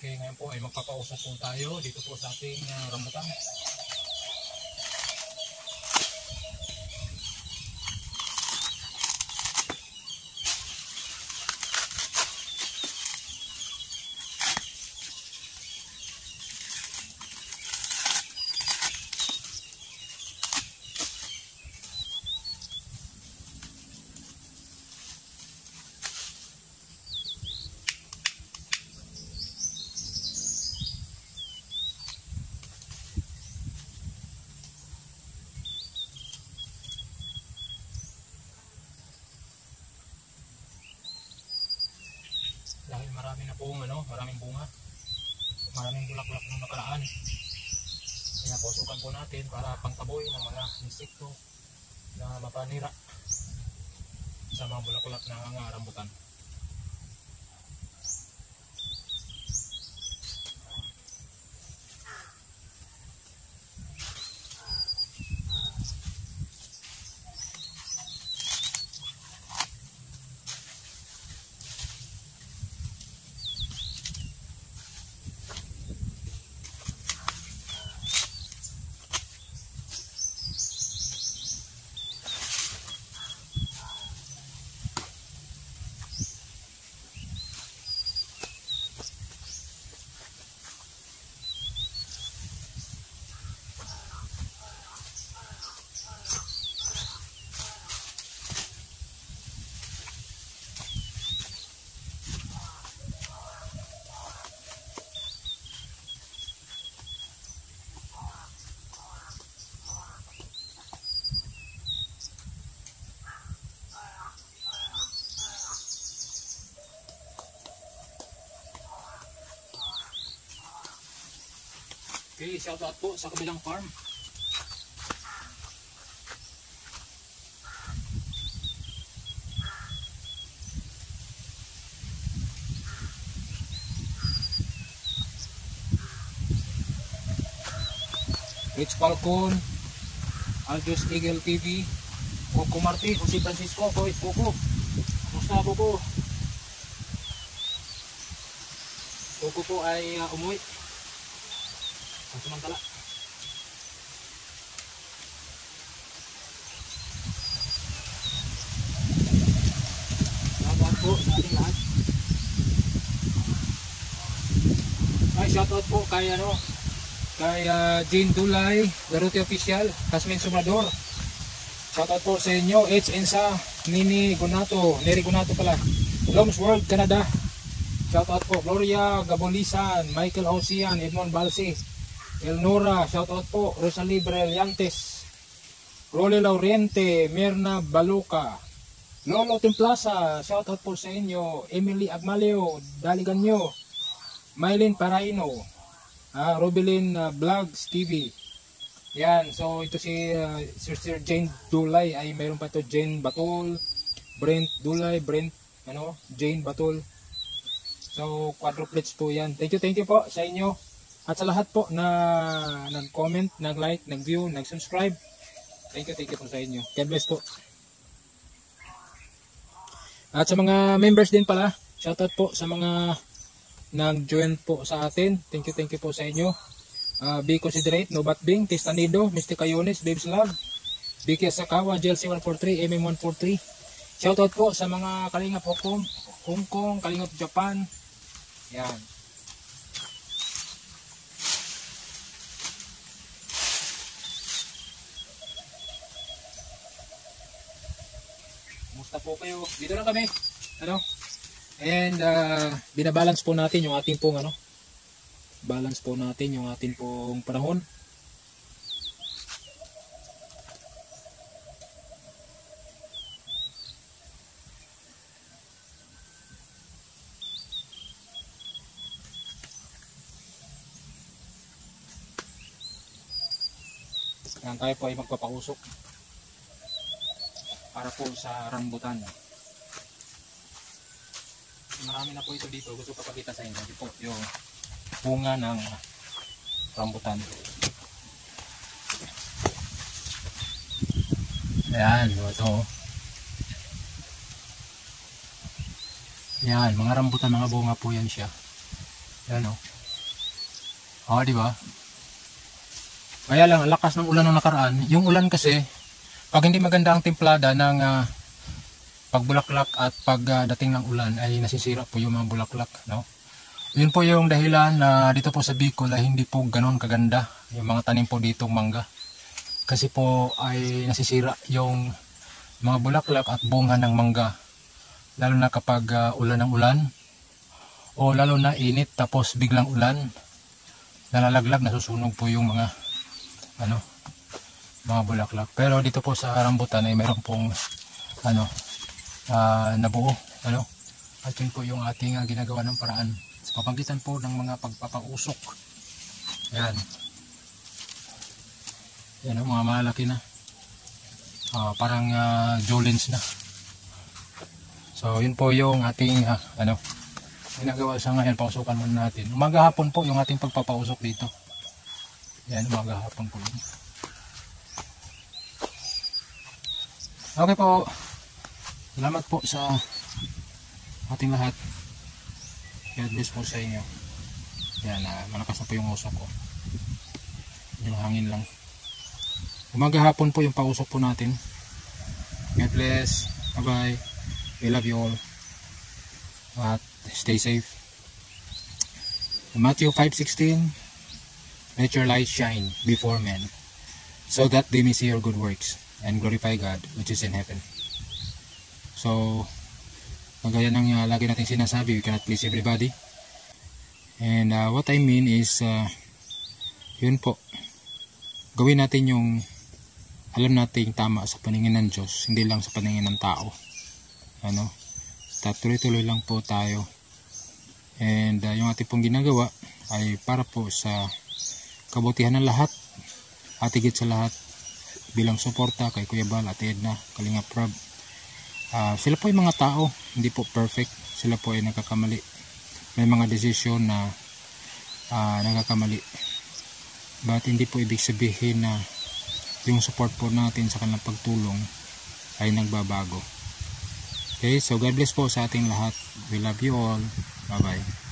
Okay, ngayon po ay magpapausap po tayo dito po sa ating rambutan. Dahil marami na pong maraming bunga, maraming bulaklak ng nakaraan. Kaya pusukan po natin para pangtaboy ng mga insekto na mapanira sa mga bulaklak ng rambutan. Okay, shout out po sa kabilang farm. Rich Falcon, Aldos Eagle TV, Coco Marti, Jose Francisco, Boys Coco. Kumusta Coco? Coco po ay umuwi. Samantala. Shoutout po sa ating lahat. Ay, shoutout po kay Jane Dulay, Garuti Official, Jasmine Sumador. Shoutout po sa inyo, H. Ensa, Neri Gunato pala, Loms World, Canada. Shoutout po, Gloria Gabolisan, Michael Osian, Edmond Balsi, Elnora, shoutout po, Rosalie Brillantes, Rolly Laurente, Mirna Baluca, Lolo Timplaza, shoutout po sa inyo, Emily Agmaleo, Daliganyo, Mylene Paraino, Robelin Vlogs TV. Yan, so ito si Sir Jane Dulay, ay mayroon pa ito Jane Batul, Brent Dulay, Jane Batul. So quadruplets po yan. Thank you po sa inyo. At sa lahat po na nag-comment, nag-like, nag-view, nag-subscribe. Thank you po sa inyo. God bless po. At sa mga members din pala, shoutout po sa mga nag-join po sa atin. Thank you po sa inyo. Be Considerate, Nobat Bing, Tistanido, Mr. Kayones, Babes Love, Vicky Asakawa, JLC 143, MM 143. Shoutout po sa mga Kalingap Hong Kong, Kalingap Japan. Yan. Kumusta po kayo? Dito lang kami. And binabalance po natin yung ating pong balance po natin yung ating pong panahon. Yan, tayo po ay magpapausok para po sa rambutan. Marami na po ito dito. Gusto ko papakita sa inyo. Ito po yung bunga ng rambutan. Ayan, ito. Ayan, mga rambutan, mga bunga po yan siya. Ayan o. Di ba? Kaya lang, ang lakas ng ulan ng nakaraan. Yung ulan kasi, pag hindi maganda ang templada ng pagbulaklak at pagdating ng ulan, ay nasisira po yung mga bulaklak, no? Yun po yung dahilan na dito po sa Bicol ay hindi po ganoon kaganda yung mga tanim po ditong mangga. Kasi po ay nasisira yung mga bulaklak at bunga ng mangga. Lalo na kapag ulan ng ulan, o lalo na init tapos biglang ulan, nalalaglag, nasusunog po yung mga mga bulaklak. Pero dito po sa rambutan ay meron pong nabuo, at yun po yung ating ginagawa ng paraan sa pamamagitan po ng mga pagpapausok. Yan, mga malaki na, parang jolens na. So yun po yung ating ginagawa sa ngayon. Pausukan muna natin. Umaga hapon po yung ating pagpapausok dito. Yan, umaga hapon po yun. Okay po. Salamat po sa ating lahat. God bless po sa inyo. Yan, malakas na po yung usok ko. Yung hangin lang. Umaga hapon po yung pausok po natin. God bless. Bye bye. We love you all. At stay safe. Matthew 5:16, let your light shine before men, so that they may see your good works and glorify God which is in heaven. So, kagaya ng lagi nating sinasabi, we cannot please everybody. And what I mean is, yun po, gawin natin yung alam nating tama sa paningin ng Diyos, hindi lang sa paningin ng tao. Tuloy-tuloy lang po tayo. And yung ating pong ginagawa ay para po sa kabutihan ng lahat, at higit sa lahat bilang suporta kay Kuya Bal, Ate Edna, Kalinga Prab. Sila po yung mga tao, hindi po perfect. Sila po ay nagkakamali. May mga desisyon na nagkakamali. But hindi po ibig sabihin na yung support po natin sa kanilang pagtulong ay nagbabago. Okay, so God bless po sa ating lahat. We love you all. Bye bye.